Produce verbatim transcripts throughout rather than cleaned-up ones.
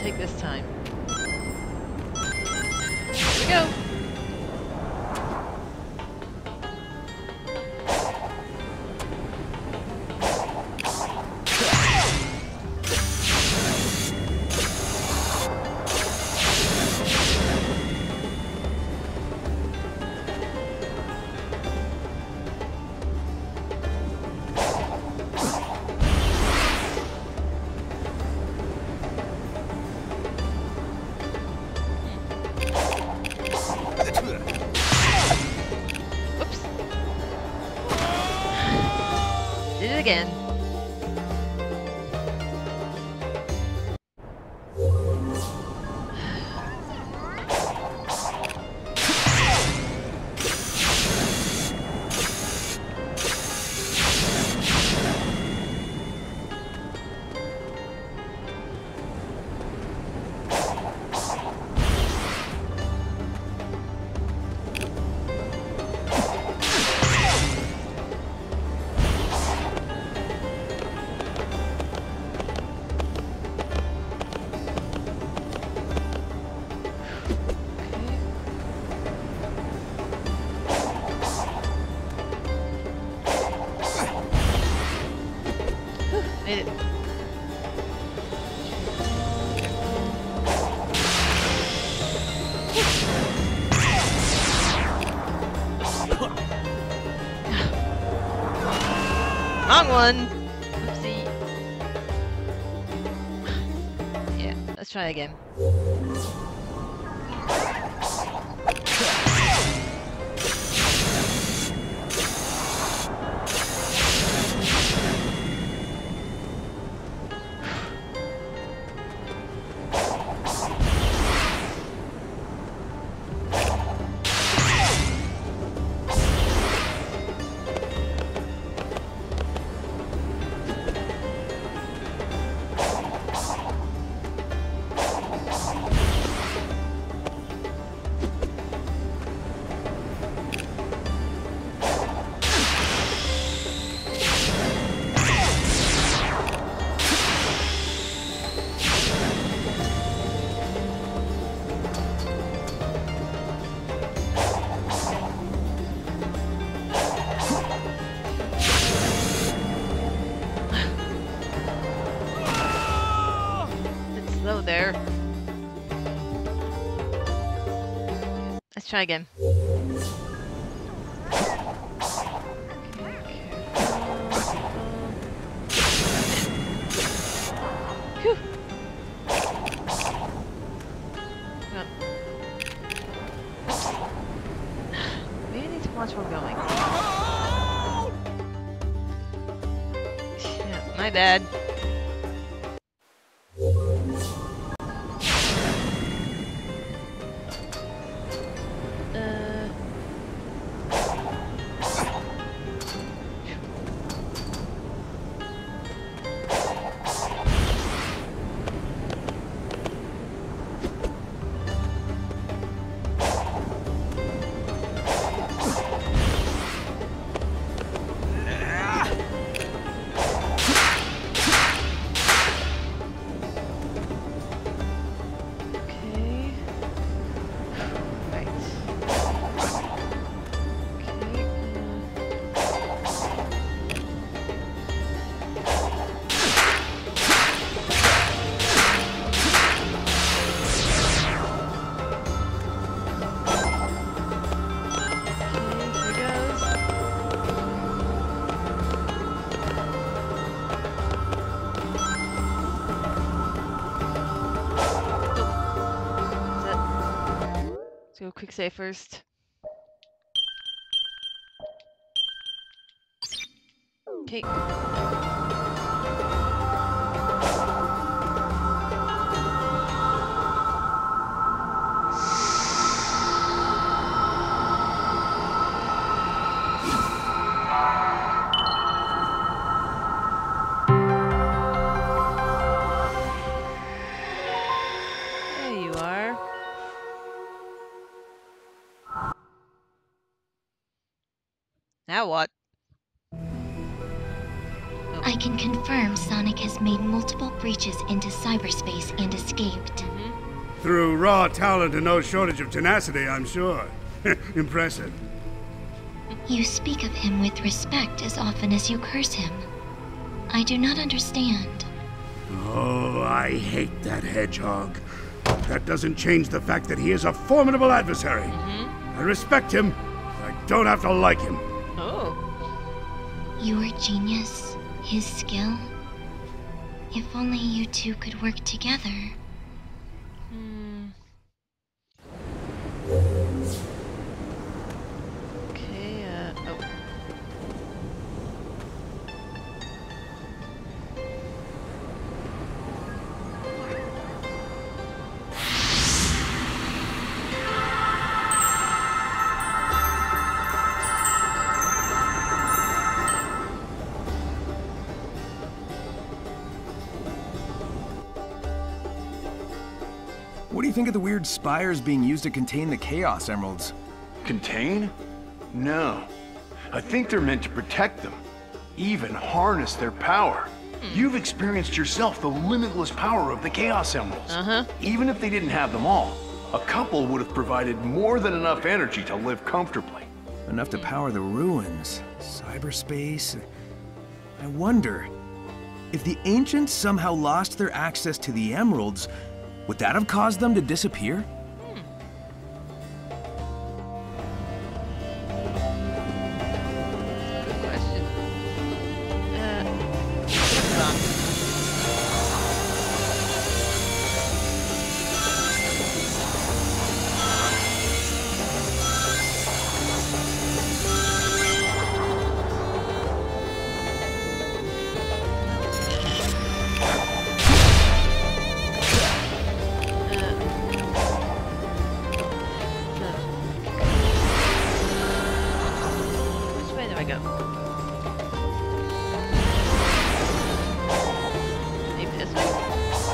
take this time. Here we go! Did it again. Made it. Wrong one! Oopsie. Yeah, let's try again. Slow there. Let's try again. Phew. Well. Maybe I need to watch where we're going. Yeah, my bad. Go quick save first. Okay. There you are. Now what? Oh. I can confirm Sonic has made multiple breaches into cyberspace and escaped. Mm-hmm. Through raw talent and no shortage of tenacity, I'm sure. Impressive. You speak of him with respect as often as you curse him. I do not understand. Oh, I hate that hedgehog. That doesn't change the fact that he is a formidable adversary. Mm-hmm. I respect him. I don't have to like him. Oh. Your genius, his skill. If only you two could work together. Hmm. Okay, uh, oh. What do you think of the weird spires being used to contain the Chaos Emeralds? Contain? No. I think they're meant to protect them. Even harness their power. You've experienced yourself the limitless power of the Chaos Emeralds. Uh-huh. Even if they didn't have them all, a couple would have provided more than enough energy to live comfortably. Enough to power the ruins, cyberspace. I wonder, if the ancients somehow lost their access to the emeralds, would that have caused them to disappear? Good question. Uh, hold on. Which way do I go? Maybe this way.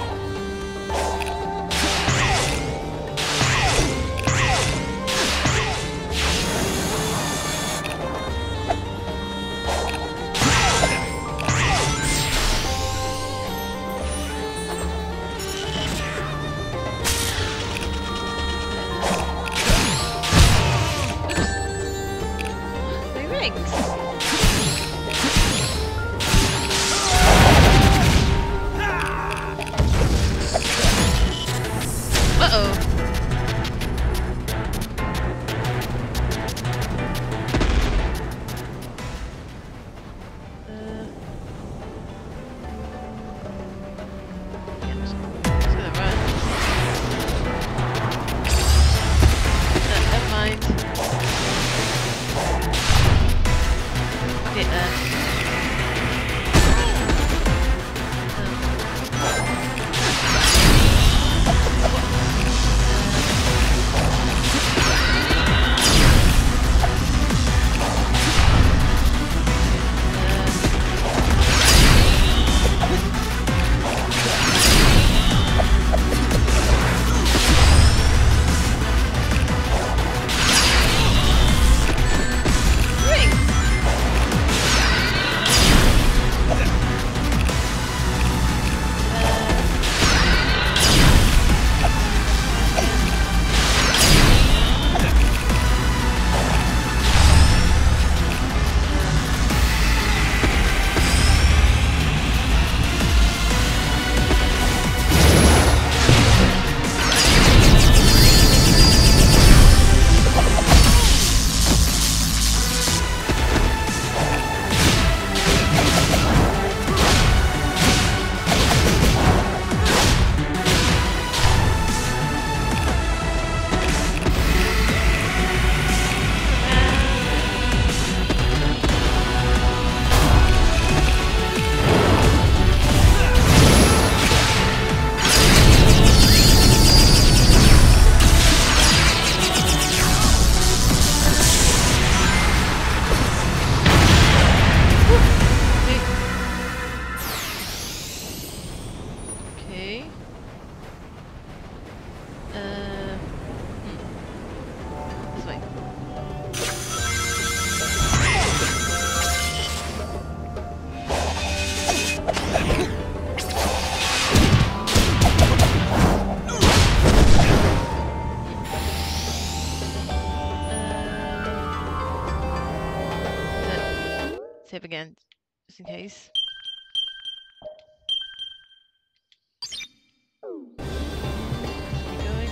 Three rings. Uh-oh. Uh, yeah, I'm just, just gonna run. No, never mind. Okay, uh. Ring! Save again, just in case. Keep going.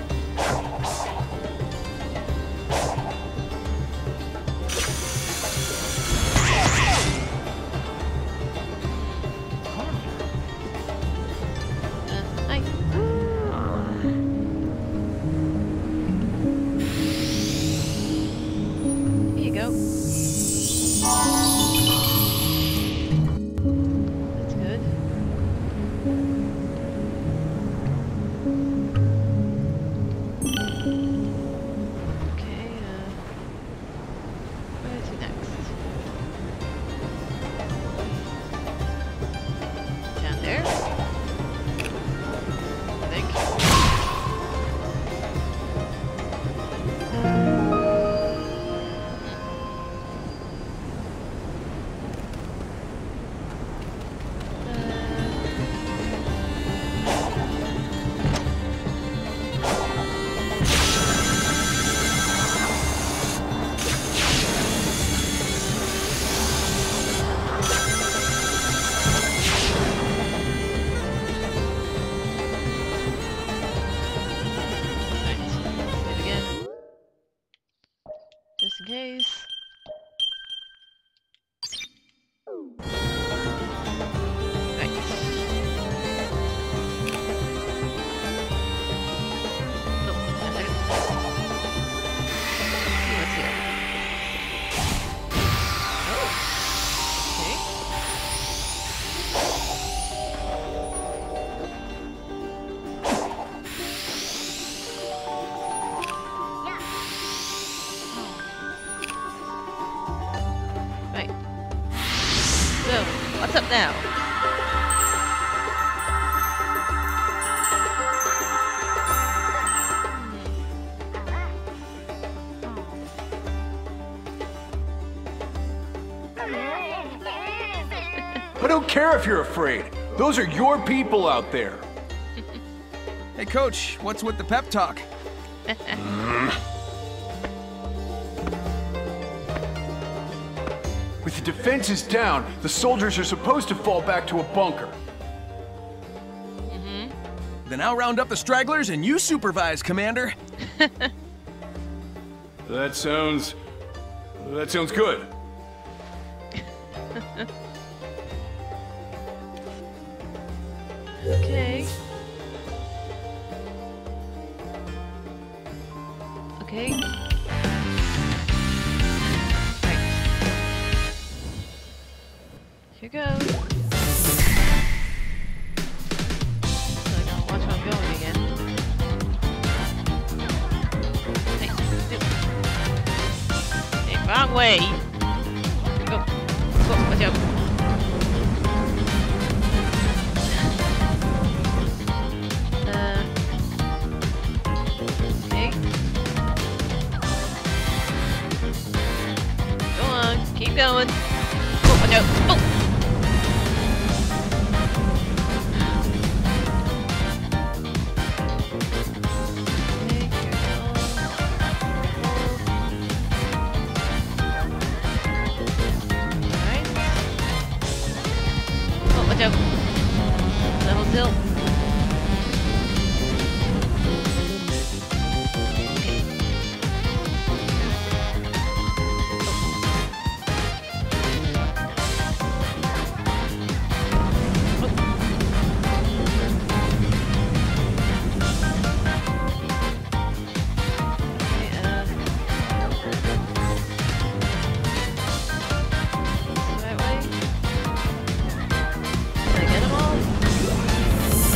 Uh, hi. Here you go. That's good. Okay, uh, where to next? Down there? I think. Right, save again. Just in case. Right. Oh, one second. See what's here. Oh. Okay. Right. So, what's up now? I don't care if you're afraid. Those are your people out there. Hey, Coach, what's with the pep talk? With the defenses down, the soldiers are supposed to fall back to a bunker. Then I'll round up the stragglers and you supervise, Commander. That sounds... that sounds good. Okay. Okay. Right. Here goes. So I gotta watch where I'm going again. Hey, do- hey, wrong way! Go. Go, watch out. Uh, okay. Go on, keep going. Oh, watch out. Oh! Okay, careful. Alright. Oh, watch out. Level still. Right way. Did I get them all?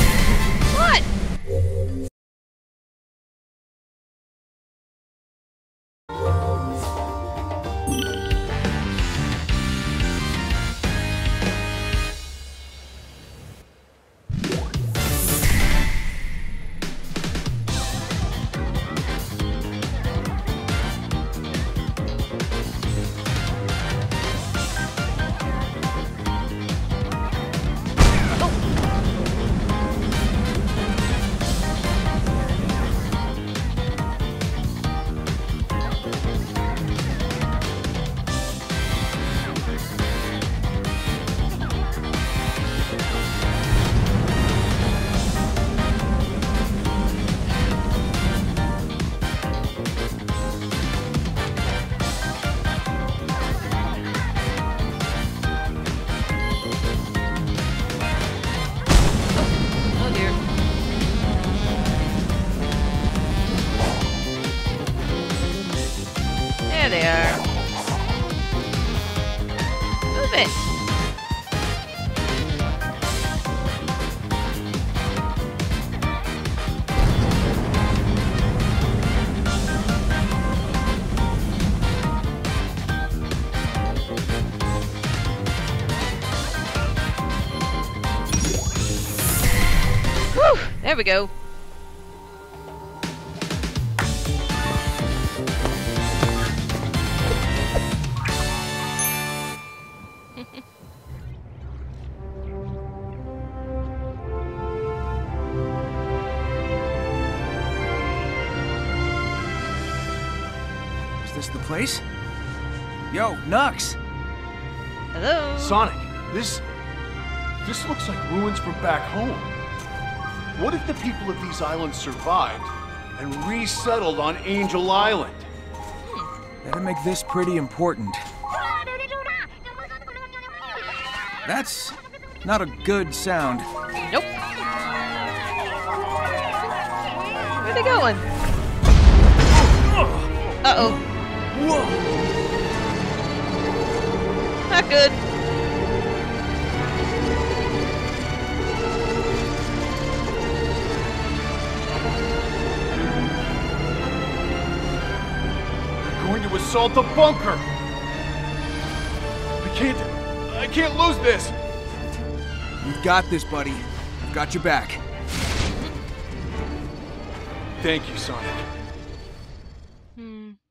There we go. Is this the place? Yo, Nux! Hello. Sonic, this... this looks like ruins from back home. What if the people of these islands survived and resettled on Angel Island? That'd make this pretty important. That's not a good sound. Nope. Where are they going? Uh-oh. Whoa! Not good. They're going to assault the bunker! I can't... I can't lose this! You've got this, buddy. I've got your back. Thank you, Sonic. Hmm.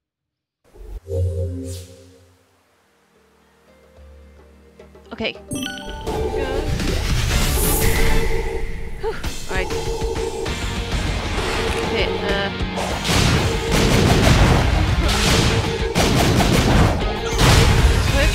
Okay. Whew. Alright. Okay, uh... Quick.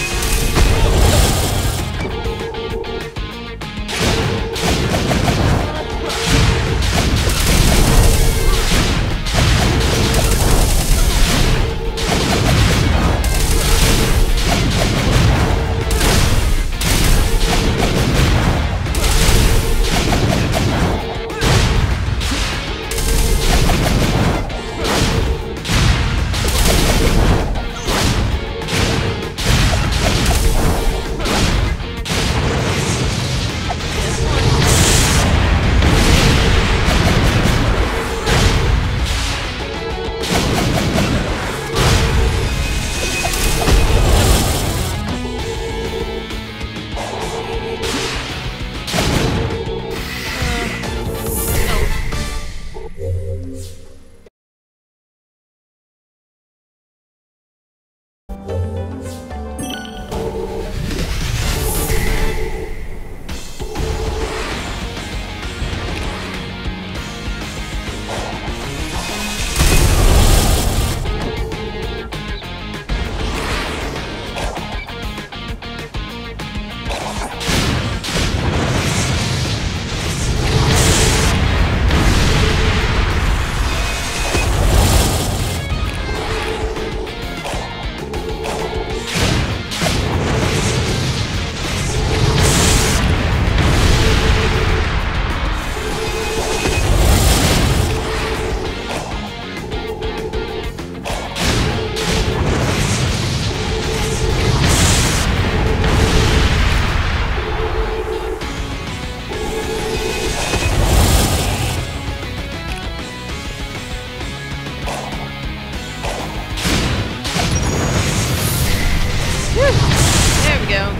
There we go.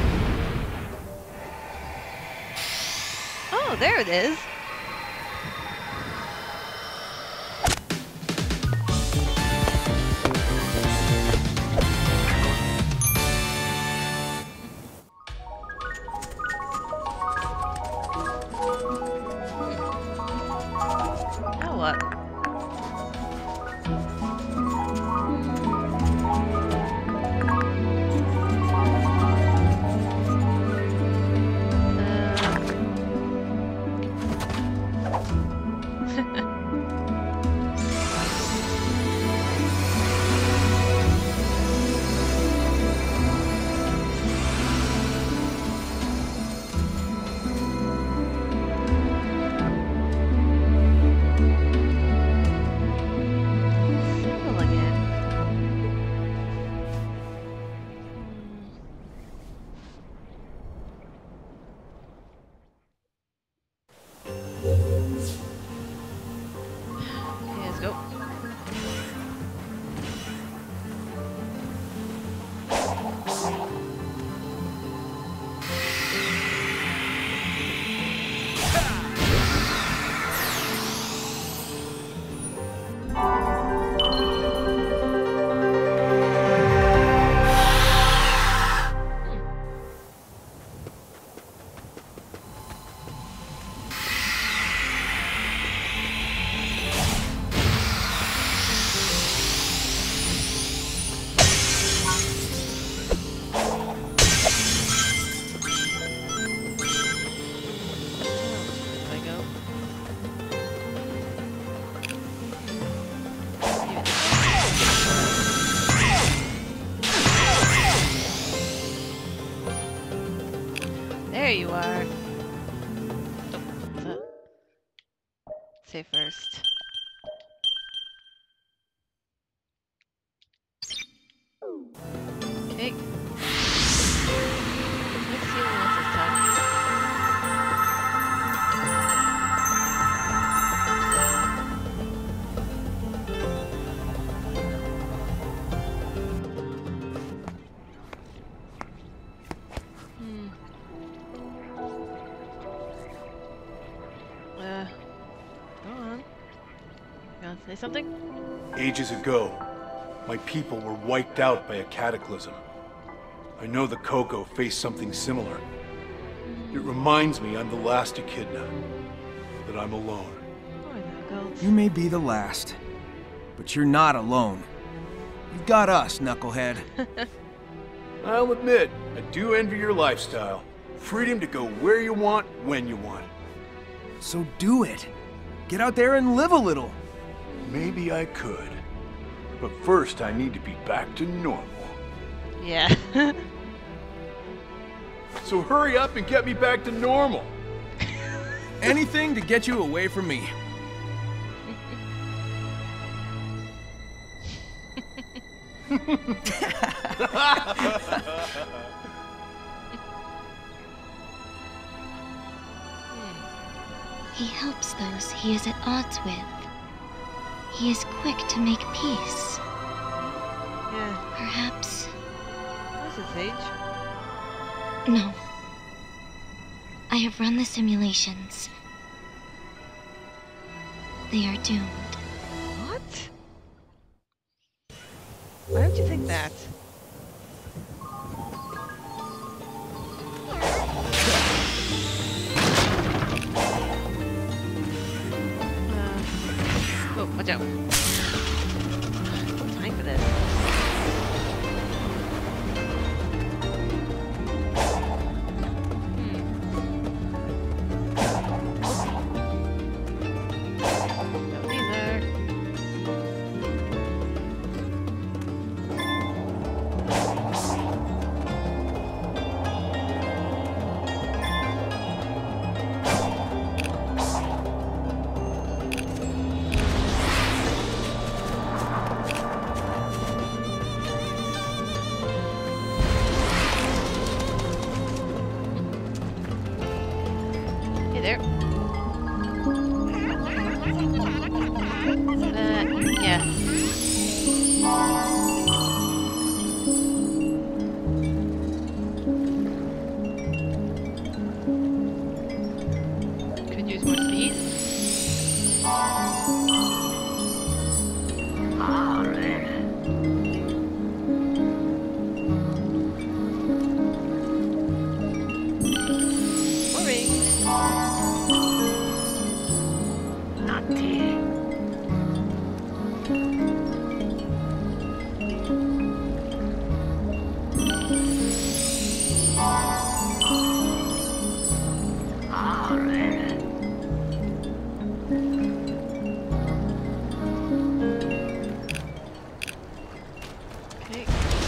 Oh, there it is. Now what? There you are. Oh, what's that? Say first. Okay. Let's see what else this time. Hmm. Uh, go on. You want to say something? Ages ago, my people were wiped out by a cataclysm. I know the Koko faced something similar. It reminds me I'm the last Echidna, that I'm alone. Poor Knuckles. You may be the last, but you're not alone. You've got us, Knucklehead. I'll admit, I do envy your lifestyle. Freedom to go where you want, when you want. So do it. Get out there and live a little. Maybe I could. But first, I need to be back to normal. Yeah. So hurry up and get me back to normal. Anything to get you away from me. He helps those he is at odds with. He is quick to make peace. Yeah. Perhaps... What's his age? No. I have run the simulations. They are doomed. What? Why don't you think that? Uh, oh, watch out. Time for this. Don't be there. Hey there. Uh, yeah. Could use more speed. Boring. Okay.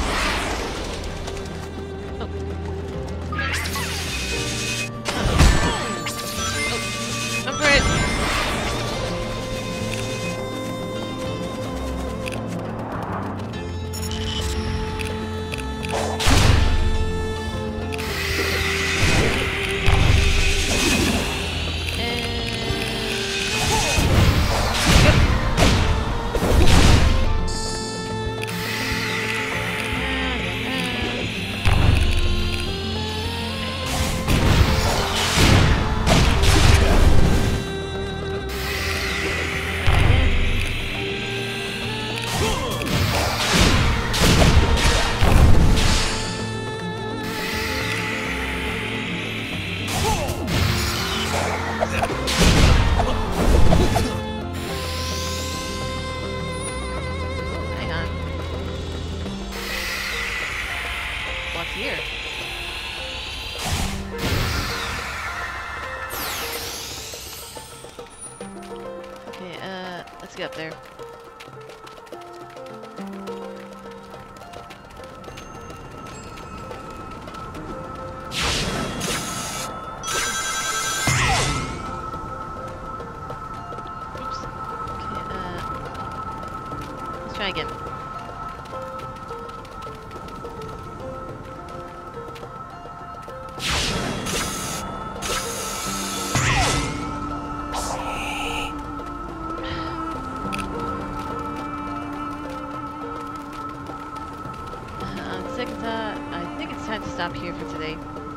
Oh. Oh. Jump for it. Hang on. What's here? Okay, uh, let's get up there. second thought, I think it's time to stop here for today.